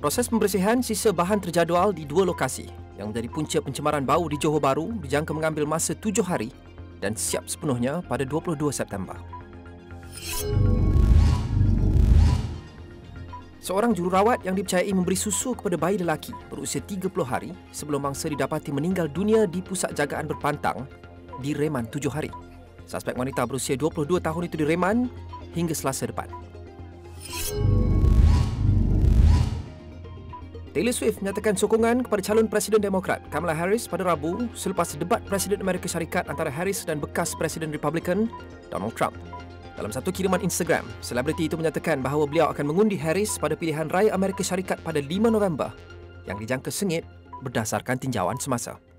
Proses pembersihan sisa bahan terjadual di dua lokasi yang menjadi punca pencemaran bau di Johor Bahru dijangka mengambil masa 7 hari dan siap sepenuhnya pada 22 September. Seorang jururawat yang dipercayai memberi susu kepada bayi lelaki berusia 30 hari sebelum mangsa didapati meninggal dunia di pusat jagaan berpantang direman 7 hari. Suspek wanita berusia 22 tahun itu direman hingga Selasa depan. Taylor Swift menyatakan sokongan kepada calon Presiden Demokrat Kamala Harris pada Rabu selepas debat Presiden Amerika Syarikat antara Harris dan bekas Presiden Republican Donald Trump. Dalam satu kiriman Instagram, selebriti itu menyatakan bahawa beliau akan mengundi Harris pada pilihan raya Amerika Syarikat pada 5 November yang dijangka sengit berdasarkan tinjauan semasa.